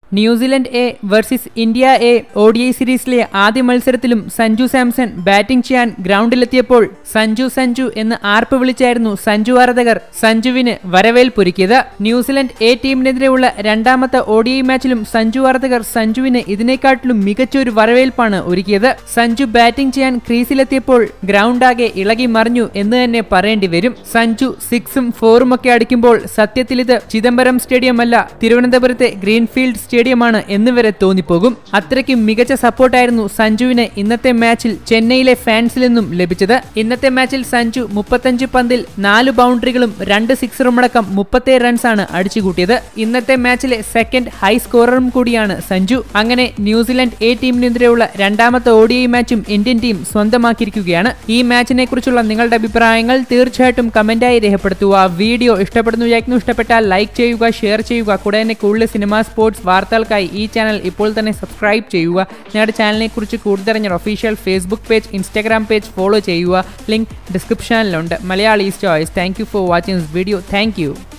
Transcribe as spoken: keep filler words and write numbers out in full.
New Zealand A versus India A O D I സീരീസിലെ ആദ്യ മത്സരത്തിലും സഞ്ജു സാംസൺ ബാറ്റിംഗ് ചെയ്യാൻ ഗ്രൗണ്ടിലെത്തിയപ്പോൾ സഞ്ജു സഞ്ജു എന്ന് ആർപ്പ് വിളിച്ചായിരുന്നു സഞ്ജു ആരാധകർ സഞ്ജുവിന് വരവേൽപ്പൊരുക്കിയത്. ന്യൂസിലൻഡ് എ ടീമിനെതിരെയുള്ള രണ്ടാമത്തെ ഒ ഡി ഐ മാച്ചിലും സഞ്ജു ആരാധകർ സഞ്ജുവിന് ഇതിനെക്കാട്ടിലും മികച്ചൊരു വരവേൽപ്പാണ് ഒരുക്കിയത്. സഞ്ജു ബാറ്റിംഗ് ചെയ്യാൻ ക്രീസിലെത്തിയപ്പോൾ ഗ്രൗണ്ടാകെ ഇളകി മറിഞ്ഞു എന്ന് തന്നെ പറയേണ്ടി വരും. സഞ്ജു സിക്സും ഫോറും ഒക്കെ അടിക്കുമ്പോൾ സത്യത്തിൽ ഇത് ചിദംബരം സ്റ്റേഡിയം അല്ല, തിരുവനന്തപുരത്തെ ഗ്രീൻഫീൽഡ് സ്റ്റേഡിയമാണ് എന്ന് വരെ തോന്നിപ്പോകും. അത്രയ്ക്കും മികച്ച സപ്പോർട്ടായിരുന്നു സഞ്ജുവിന് ഇന്നത്തെ മാച്ചിൽ ചെന്നൈയിലെ ഫാൻസിൽ നിന്നും ലഭിച്ചത്. ഇന്നത്തെ മാച്ചിൽ സഞ്ജു മുപ്പത്തഞ്ച് പന്തിൽ നാല് ബൗണ്ടറികളും രണ്ട് സിക്സറുമടക്കം മുപ്പത്തേഴ് റൺസാണ് അടിച്ചുകൂട്ടിയത്. ഇന്നത്തെ മാച്ചിലെ സെക്കൻഡ് ഹൈ സ്കോററും കൂടിയാണ് സഞ്ജു. അങ്ങനെ ന്യൂസിലൻഡ് എ ടീമിനെതിരെയുള്ള രണ്ടാമത്തെ ഒ ഡി ഐ മാച്ചും ഇന്ത്യൻ ടീം സ്വന്തമാക്കിയിരിക്കുകയാണ്. ഈ മാച്ചിനെ കുറിച്ചുള്ള നിങ്ങളുടെ അഭിപ്രായങ്ങൾ തീർച്ചയായിട്ടും കമന്റായി രേഖപ്പെടുത്തുക. വീഡിയോ ഇഷ്ടപ്പെടുന്നു വിചാരിക്കുന്നു. ഇഷ്ടപ്പെട്ടാൽ ലൈക്ക് ചെയ്യുക, ഷെയർ ചെയ്യുക. കൂടാതെ കൂടുതൽ സിനിമ സ്പോർട്സ് വാർത്തകൾക്കായി ഈ ചാനൽ ഇപ്പോൾ തന്നെ സബ്സ്ക്രൈബ് ചെയ്യുക. ഞങ്ങളുടെ ചാനലിനെ കുറിച്ച് കൂടുതൽ official Facebook page, Instagram page follow ചെയ്യുക. ലിങ്ക് ഡിസ്ക്രിപ്ഷനിലുണ്ട്. Malayalees choice. Thank you for watching this video. Thank U.